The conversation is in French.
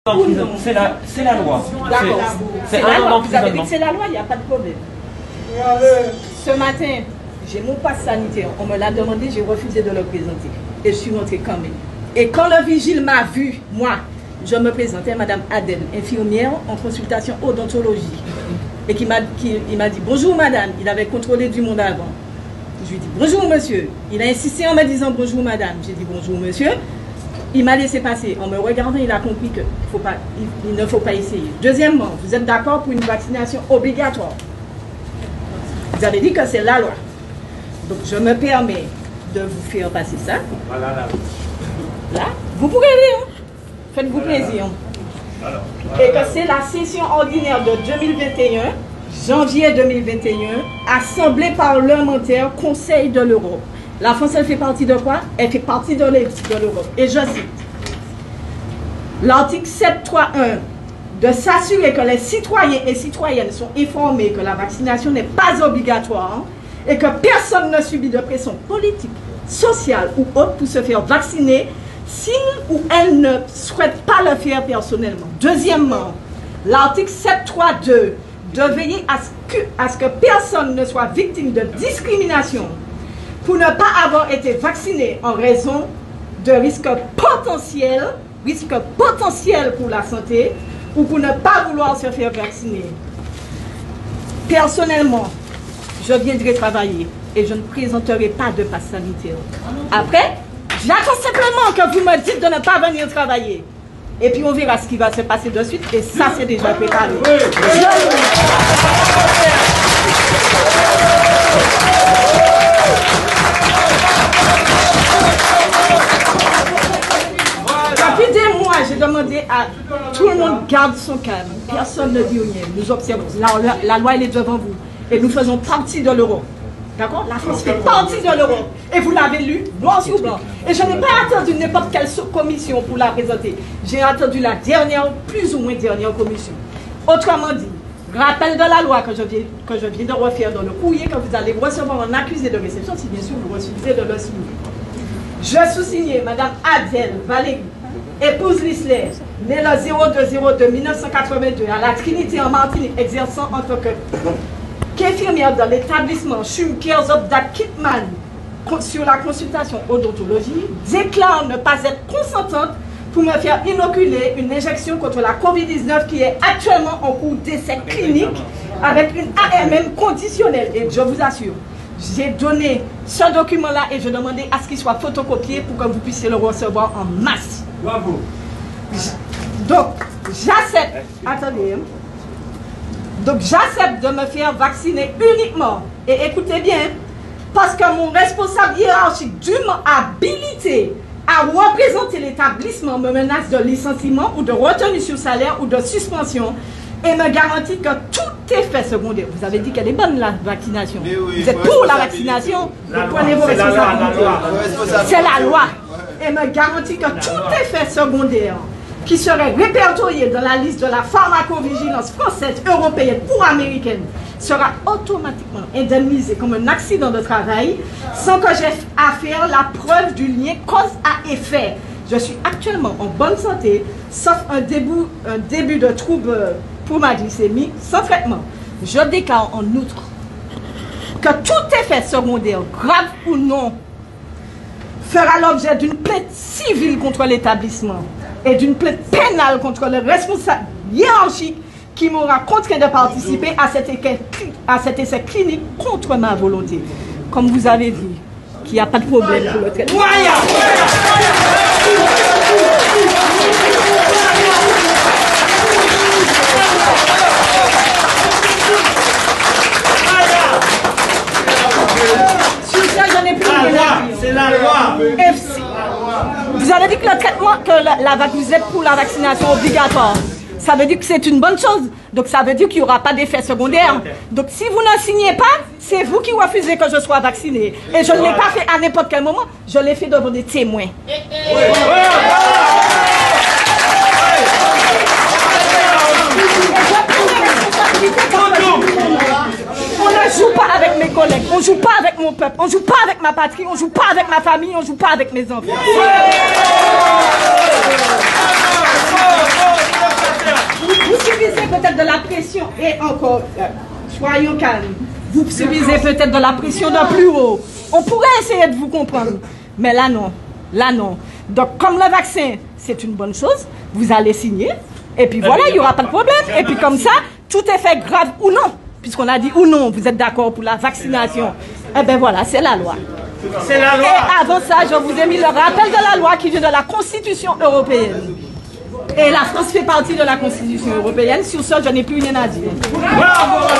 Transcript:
C'est la loi. D'accord. C'est la loi. Vous avez dit que c'est la loi, il n'y a pas de problème. Ce matin, j'ai mon passe sanitaire. On me l'a demandé, j'ai refusé de le présenter. Et je suis rentrée quand même. Et quand le vigile m'a vu, moi, je me présentais, Madame Adèle, infirmière en consultation odontologie. Et il m'a dit bonjour madame. Il avait contrôlé du monde avant. Je lui ai dit bonjour monsieur. Il a insisté en me disant bonjour madame. J'ai dit bonjour monsieur. Il m'a laissé passer. En me regardant, il a compris qu'il ne faut pas essayer. Deuxièmement, vous êtes d'accord pour une vaccination obligatoire. Vous avez dit que c'est la loi. Donc je me permets de vous faire passer ça. Voilà là. Là, vous pourrez lire. Faites-vous plaisir. Et que c'est la session ordinaire de 2021, janvier 2021, Assemblée parlementaire, Conseil de l'Europe. La France, elle fait partie de quoi? Elle fait partie de l'Europe. Et je cite l'article 7.3.1 de s'assurer que les citoyens et citoyennes sont informés que la vaccination n'est pas obligatoire et que personne ne subit de pression politique, sociale ou autre pour se faire vacciner s'il ou elle ne souhaite pas le faire personnellement. Deuxièmement, l'article 7.3.2 de veiller à ce que personne ne soit victime de discrimination pour ne pas avoir été vacciné en raison de risques potentiels pour la santé ou pour ne pas vouloir se faire vacciner. Personnellement, je viendrai travailler et je ne présenterai pas de passe sanitaire. Après, j'attends simplement que vous me dites de ne pas venir travailler. Et puis on verra ce qui va se passer de suite. Et ça, c'est déjà préparé. Depuis des mois, j'ai demandé à tout le monde garde son calme. Personne ne dit rien. Nous observons. La loi, elle est devant vous. Et nous faisons partie de l'Europe. D'accord? La France fait partie de l'Europe. Et vous l'avez lu, blanc sur blanc. Et je n'ai pas attendu n'importe quelle commission pour la présenter. J'ai attendu la dernière, plus ou moins dernière commission. Autrement dit, rappel de la loi que je viens de refaire dans le courrier que vous allez recevoir en accusé de réception, si bien sûr vous refusez de le signer. Je sous-signais Madame Adèle Valérie, épouse Lisler, née le 02/02/1982 à la Trinité en Martinique, exerçant en tant qu'infirmière dans l'établissement Schumker-Zobdat Kitman sur la consultation odontologie, déclare ne pas être consentante pour me faire inoculer une injection contre la COVID-19 qui est actuellement en cours d'essai clinique avec une AMM conditionnelle. Et je vous assure, j'ai donné ce document-là et je demandais à ce qu'il soit photocopié pour que vous puissiez le recevoir en masse. Bravo. Donc, j'accepte. Attendez. Donc, j'accepte de me faire vacciner uniquement. Et écoutez bien, parce que mon responsable hiérarchique dûment habilité à représenter l'établissement me menace de licenciement ou de retenue sur salaire ou de suspension et me garantit que tout effet secondaire. Vous avez dit qu'elle est bonne la vaccination. Oui, vous êtes pour la vaccination. Vous prenez vos responsabilités. C'est la loi. Et me garantit que tout effet secondaire qui serait répertorié dans la liste de la pharmacovigilance française, européenne ou américaine sera automatiquement indemnisé comme un accident de travail sans que j'aie à faire la preuve du lien cause à effet. Je suis actuellement en bonne santé, sauf un début de trouble pour ma glycémie, sans traitement. Je déclare en outre que tout effet secondaire, grave ou non, fera l'objet d'une plainte civile contre l'établissement et d'une plainte pénale contre le responsable hiérarchique qui m'aura contraint de participer à cet essai clinique contre ma volonté. Comme vous avez vu, qu'il n'y a pas de problème pour le traitement. Sur ça, j'en ai plus rien à dire. C'est la loi. Vous avez dit que le traitement, vous êtes pour la vaccination obligatoire. Ça veut dire que c'est une bonne chose. Donc ça veut dire qu'il n'y aura pas d'effet secondaire. Donc si vous ne signez pas, c'est vous qui refusez que je sois vacciné. Et je ne l'ai pas fait à n'importe quel moment. Je l'ai fait devant des témoins. On ne joue pas avec mes collègues, on ne joue pas avec mon peuple, on ne joue pas avec ma patrie, on ne joue pas avec ma famille, on ne joue pas avec mes enfants. attention, et encore, soyons calmes. Vous subissez peut-être de la pression d'un plus haut. On pourrait essayer de vous comprendre. Mais là, non. Là, non. Donc, comme le vaccin, c'est une bonne chose, vous allez signer. Et puis voilà, il n'y aura pas de problème. Et puis comme ça, tout est fait grave ou non. Puisqu'on a dit ou non, vous êtes d'accord pour la vaccination. Eh bien voilà, c'est la loi. C'est la loi. Et avant ça, je vous ai mis le rappel de la loi qui vient de la Constitution européenne. Et la France fait partie de la Constitution européenne. Sur ça, je n'ai plus rien à dire. Bravo.